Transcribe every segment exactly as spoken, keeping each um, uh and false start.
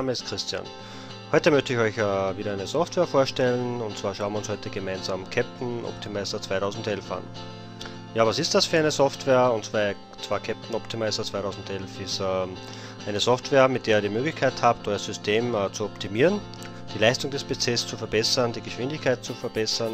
Name ist Christian. Heute möchte ich euch äh, wieder eine Software vorstellen, und zwar schauen wir uns heute gemeinsam Captain Optimizer zweitausendelf an. Ja, was ist das für eine Software? Und zwar, zwar Captain Optimizer zweitausendelf ist äh, eine Software, mit der ihr die Möglichkeit habt, euer System äh, zu optimieren, die Leistung des P Cs zu verbessern, die Geschwindigkeit zu verbessern,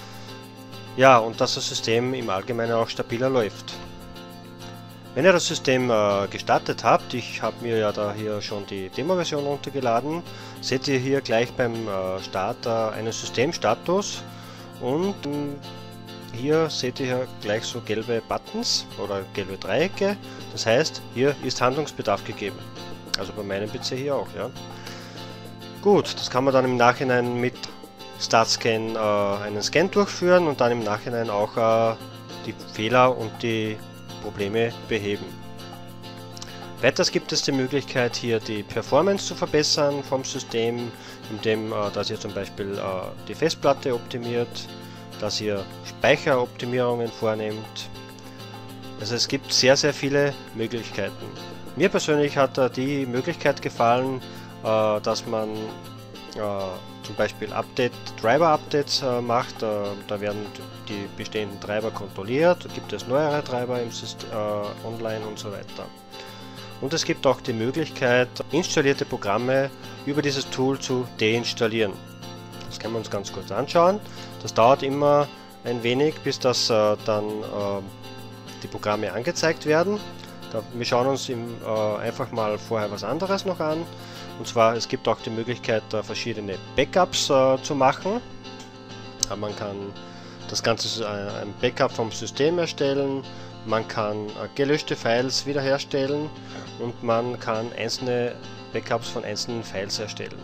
ja, und dass das System im Allgemeinen auch stabiler läuft. Wenn ihr das System äh, gestartet habt, ich habe mir ja da hier schon die Demo-Version runtergeladen, seht ihr hier gleich beim äh, Start äh, einen Systemstatus, und ähm, hier seht ihr hier gleich so gelbe Buttons oder gelbe Dreiecke. Das heißt, hier ist Handlungsbedarf gegeben. Also bei meinem P C hier auch, ja. Gut, das kann man dann im Nachhinein mit StartScan äh, einen Scan durchführen und dann im Nachhinein auch äh, die Fehler und die Probleme beheben. Weiters gibt es die Möglichkeit, hier die Performance zu verbessern vom System, indem äh, dass ihr zum Beispiel äh, die Festplatte optimiert, dass ihr Speicheroptimierungen vornehmt. Also es gibt sehr sehr viele Möglichkeiten. Mir persönlich hat äh, die Möglichkeit gefallen, äh, dass man äh, zum Beispiel Update, Driver-Updates äh, macht. Äh, da werden die bestehenden Treiber kontrolliert, gibt es neuere Treiber im System, äh, online und so weiter. Und es gibt auch die Möglichkeit, installierte Programme über dieses Tool zu deinstallieren. Das können wir uns ganz kurz anschauen. Das dauert immer ein wenig, bis das äh, dann äh, die Programme angezeigt werden. Da, wir schauen uns im, äh, einfach mal vorher was anderes noch an. Und zwar, es gibt auch die Möglichkeit, äh, verschiedene Backups äh, zu machen. Ja, man kann das Ganze äh, ein Backup vom System erstellen, man kann äh, gelöschte Files wiederherstellen und man kann einzelne Backups von einzelnen Files erstellen.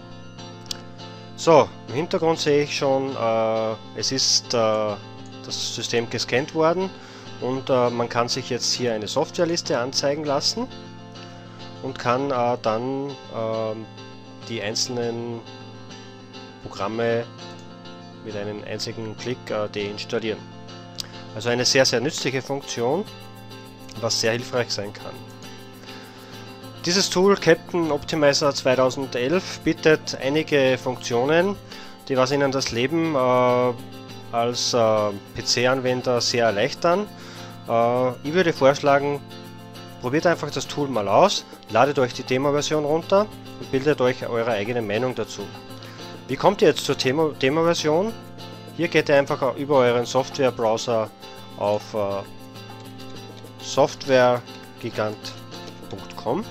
So, im Hintergrund sehe ich schon, äh, es ist äh, das System gescannt worden, und äh, man kann sich jetzt hier eine Softwareliste anzeigen lassen und kann äh, dann äh, die einzelnen Programme mit einem einzigen Klick äh, deinstallieren. Also eine sehr sehr nützliche Funktion, was sehr hilfreich sein kann. Dieses Tool Captain Optimizer zweitausendelf bietet einige Funktionen, die was Ihnen das Leben äh, als äh, P C-Anwender sehr erleichtern. Äh, ich würde vorschlagen, probiert einfach das Tool mal aus, ladet euch die Demo-Version runter und bildet euch eure eigene Meinung dazu. Wie kommt ihr jetzt zur Demo-Version? Hier geht ihr einfach über euren Software-Browser auf äh, softwaregigant punkt com.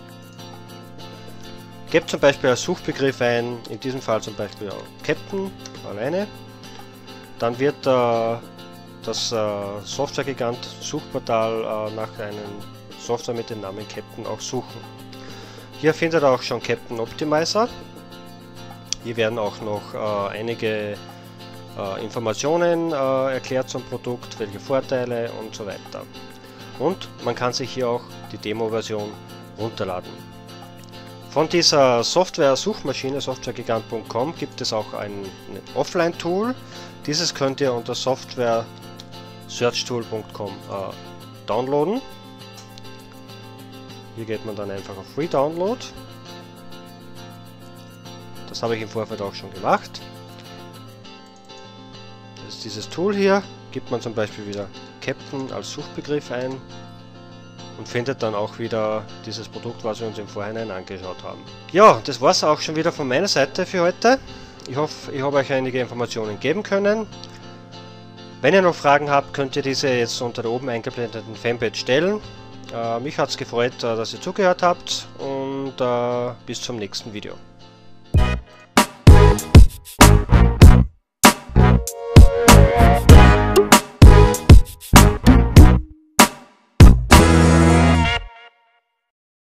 Gebt zum Beispiel als Suchbegriff ein, in diesem Fall zum Beispiel Captain alleine. Dann wird äh, das äh, Softwaregigant Suchportal äh, nach einem Software mit dem Namen Captain auch suchen. Hier findet ihr auch schon Captain Optimizer. Hier werden auch noch äh, einige äh, Informationen äh, erklärt zum Produkt, welche Vorteile und so weiter. Und man kann sich hier auch die Demo-Version runterladen. Von dieser Software-Suchmaschine softwaregigant punkt com gibt es auch ein, ein Offline-Tool. Dieses könnt ihr unter software search tool punkt com äh, downloaden. Hier geht man dann einfach auf Free Download. Das habe ich im Vorfeld auch schon gemacht. Das ist dieses Tool hier. Gibt man zum Beispiel wieder Captain als Suchbegriff ein und findet dann auch wieder dieses Produkt, was wir uns im Vorhinein angeschaut haben. Ja, das war es auch schon wieder von meiner Seite für heute. Ich hoffe, ich habe euch einige Informationen geben können. Wenn ihr noch Fragen habt, könnt ihr diese jetzt unter der oben eingeblendeten Fanpage stellen. Äh, mich hat es gefreut, äh, dass ihr zugehört habt, und äh, bis zum nächsten Video.